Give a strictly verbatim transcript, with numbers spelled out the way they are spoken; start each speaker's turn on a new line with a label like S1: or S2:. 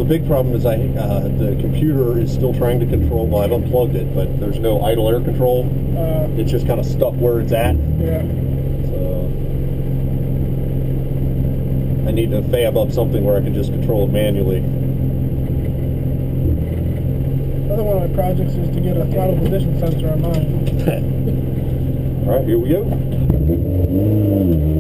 S1: big problem is I uh, the computer is still trying to control. Well, I've unplugged it, but there's no idle air control.
S2: Uh,
S1: it's just kind of stuck where it's at.
S2: Yeah.
S1: So I need to fab up something where I can just control it manually.
S2: Another one of my projects is to get a throttle position sensor on mine.
S1: All right, here we go.